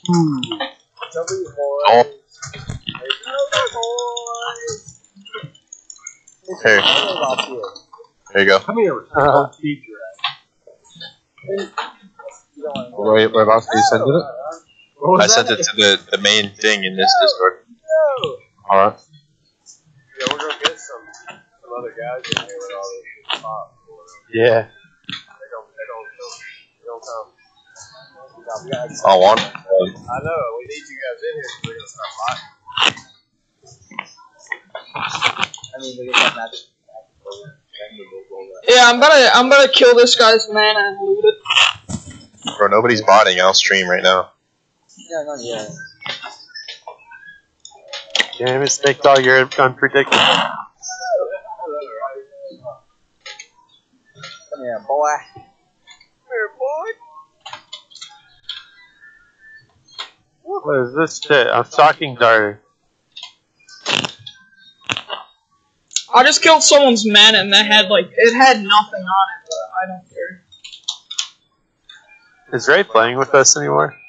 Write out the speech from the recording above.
Oh. Here. There you go. Come here. Teacher. Where else did you send it? I sent it to the main thing in this Discord. Alright. Yeah, we're gonna get some other guys in here with all this pop. Yeah. They don't come. I want. I know. We need you guys in here so we're gonna start fighting. Yeah, I'm gonna kill this guy's mana and loot it. Bro, nobody's botting. I'll stream right now. Yeah, not yet. Damn it, Snake Dog, you're unpredictable. Come here, boy. What is this shit? I'm stalking Darter. I just killed someone's mana and that had it had nothing on it, but I don't care. Is Ray playing with us anymore?